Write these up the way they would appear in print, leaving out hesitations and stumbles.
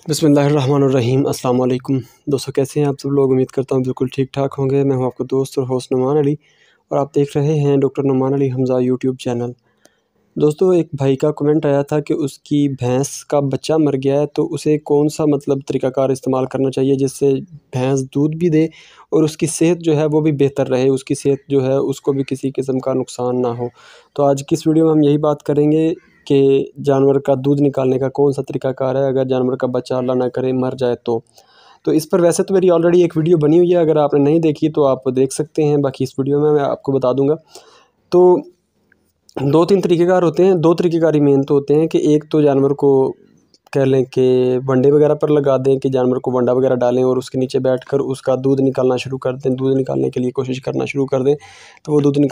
بسم اللہ الرحمن الرحیم۔ السلام علیکم دوستو، کیسے ہیں آپ سب لوگ؟ امید کرتا ہوں بالکل ٹھیک ٹھاک ہوں گے۔ میں ہوں آپ کو دوست اور ہوسٹ نعمان علی، اور آپ دیکھ رہے ہیں doctor Noman Ali Hamza YouTube channel. دوستو، ایک بھائی کا کمنٹ آیا تھا کہ اس کی بھینس کا بچہ مر گیا ہے، تو اسے کون سا طریقہ کار استعمال کرنا چاہیے جس سے بھینس دودھ بھی دے اور اس کی صحت جو ہے وہ بھی بہتر رہے، اس کی صحت جو ہے اس کو بھی کسی قسم کا نقصان نہ ہو۔ تو آج کی اس ویڈیو میں ہم یہی بات کریں گے کہ جانور کا دودھ نکالنے کا کون سا طریقہ کار ہے اگر جانور کا بچہ اللہ نہ کرے مر جائے تو اس پر ویسے تو میری آلریڈی ایک ویڈیو بنی ہوئی ہے، اگر آپ نے نہیں دیکھی تو آپ دیکھ سکتے ہیں، باقی اس ویڈیو میں آپ کو بتا دوں گا۔ تو دو تین طریقہ کار ہوتے ہیں، دو طریقہ کار مین تو ہوتے ہیں کہ ایک تو جانور کو کہہ لیں کہ ونڈے وغیرہ پر لگا دیں کہ جانور کو ونڈا وغیرہ ڈالیں اور اس کے نیچے بیٹھ کر اس کا دودھ نکالنا شروع کر دیں، دودھ نکالنے کے لیے کوشش کرنا شروع کر دیں تو وہ دودھ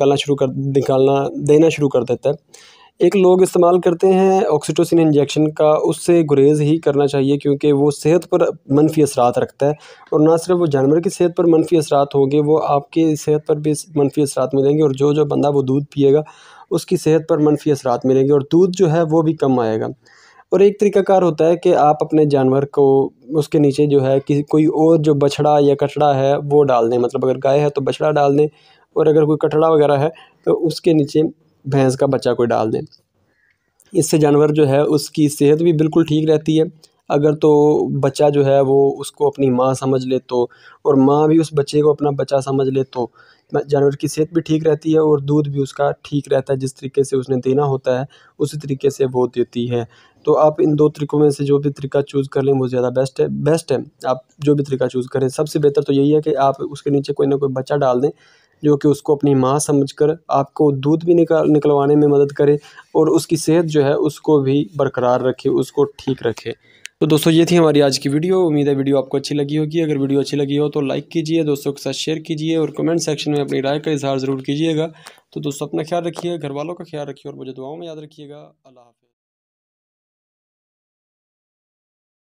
دینا شروع کر دیتا ہے۔ ایک لوگ استعمال کرتے ہیں آکسیٹوسن انجیکشن کا، اس سے گریز ہی کرنا چاہیے کیونکہ وہ صحت پر منفی اثرات رکھتا ہے، اور نہ صرف وہ جانور کی صحت پر منفی اثرات ہوں گے، وہ آپ کی صحت پر بھی منفی اثرات ملیں گے، اور جو بندہ وہ دودھ پیے گا اس کی صحت پر منفی اثرات ملیں گے اور دودھ جو ہے وہ بھی کم آئے گا۔ اور ایک طریقہ کار ہوتا ہے کہ آپ اپنے جانور کو اس کے نیچے جو ہے کوئی اور جو بچھڑا یا کٹڑا ہے وہ ڈال دیں، اگر گائے ہے تو بچھڑا ڈال دیں، اور اگر کوئی کٹڑا وغیرہ ہے تو اس کے نیچے بھینس کا بچہ کوئی ڈال دیں۔ اس سے جانور جو ہے اس کی صحت بھی بالکل ٹھیک رہتی ہے، اگر تو بچہ جو ہے وہ اس کو اپنی ماں سمجھ لے تو، اور ماں بھی اس بچے کو اپنا بچہ سمجھ لے تو جانور کی صحت بھی ٹھیک رہتی ہے اور دودھ بھی اس کا ٹھیک رہتا ہے، جس طریقے سے اس نے دینا ہوتا ہے اسی طریقے سے وہ دیتی ہے۔ تو آپ ان دو طریقوں میں سے جو بھی طریقہ چوز کر لیں وہ زیادہ بیسٹ ہے۔ آپ جو بھی طریقہ چوز کریں، سب سے بہتر تو یہی ہے کہ آپ اس کے نیچے کوئی نہ کوئی بچہ ڈال دیں جو کہ اس کو اپنی ماں سمجھ کر آپ کو دودھ بھی نکلوانے میں مدد کرے اور اس کی صحت جو ہے اس کو بھی برقرار رکھے، اس کو ٹھیک رکھے۔ تو دوستو، یہ تھی ہماری آج کی ویڈیو، امید ہے ویڈیو آپ کو اچھی لگی ہوگی۔ اگر ویڈیو اچھی لگی ہو تو لائک کیجئے، دوستوں کے ساتھ شیئر کیجئے اور کمنٹ سیکشن میں اپنی رائے کا اظہار ضرور کیجئے گا۔ تو دوستو، اپنا خیال رکھیے، گھر والوں کا خیال رکھیے اور مجھے دعاؤں میں یاد رکھیے گا۔ اللہ حافظ۔